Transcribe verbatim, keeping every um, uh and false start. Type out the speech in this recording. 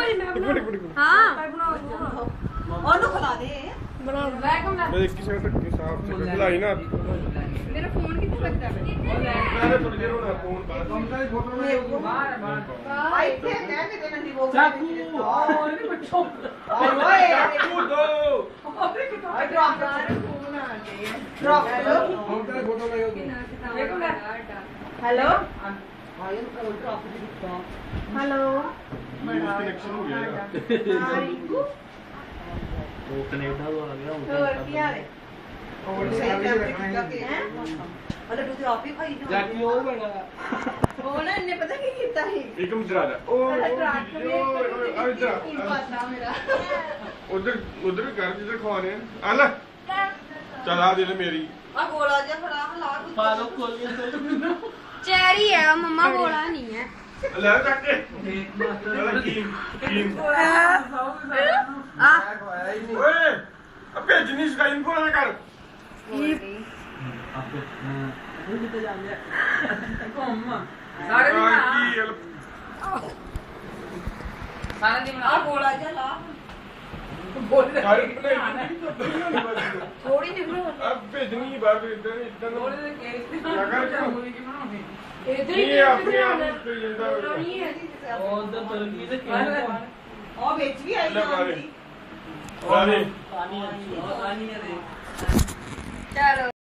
हाँ ਉਹਨੂੰ ਖਿਲਾ ਦੇ बना मैं एक किसी तक के साथ खिलाई ना मेरा फोन कितना लगता है मैंने थोड़ी देर होना फोन पर कौन सा फोटो में बाहर बाहर ਇੱਥੇ ਕਹਿ ਕੇ ਦੇਣਾ ਦੀ ਉਹ ਚਾਕੂ ਓਏ ਨਹੀਂ ਬੱਚੋ ਓਏ चाकू दो ਡ੍ਰੌਪ ਡ੍ਰੌਪ कौन सा फोटो में ਹੈਲੋ ਆਇਓ ਕੋਲ ਡ੍ਰੌਪ ਦਿੱਤਾ ਹੈਲੋ कनेक्शन हो गया ਰਿੰਕੂ ਉਹ ਕੈਨੇਡਾ ਤੋਂ ਆ ਗਿਆ ਹੋਰ ਕੀ ਹਾਲ ਹੈ ਹੋਰ ਸਹੀ ਕੰਮ ਕੀਤਾ ਕਿ ਹੈ ਅਰੇ ਤੂੰ ਡ੍ਰੌਪ ਹੀ ਭਾਈ ਨਾ ਜਾਕੀ ਉਹ ਬਣਾ ਉਹ ਨਾ ਇਹਨੇ ਪਤਾ ਕੀ ਕੀਤਾ ਸੀ एकदम जरा ओ ਕੀ ਪਤਾ ਮੇਰਾ उधर उधर भी कर जिधर खवाने हैं आला चल आ दे ले मेरी ਆ ਗੋਲਾ ਜਿਹਾ ਫੜਾ ਹਲਾ ਤੂੰ ਪਾ ਲੋ ਕੋਲੀਆਂ ਤੇ चेरी है मम्मा बोला नहीं है ले तक के ਇੱਕ ਮਾਸਟਰ चल की की आ ओए अबे जिनिस का इनको ना कर ਆਪੇ ਉਹ ਕਿਤੇ ਜਾਂਦੇ ਘੁੰਮ सारे की ਸਾਰਾ ਦਿਨ ਆ ਗੋਲਾ ਜਿਹਾ ਲਾ सारे बनाई ਥੋੜੀ ਨਿਕਲੋ अब भेजनी बात इधर इधर लगा क्यों इधर ये अपने आप ही कर लेता है ਉਹ ਉਧਰ ਚਲ ਗਈ ਤੇ ਕਿਹਨੇ ਉਹ ਵਿੱਚ ਵੀ ਆਈ ਜਾਂਦੀ पानी ਪਾਣੀ ਪਾਣੀ ਆ ਦੇ चलो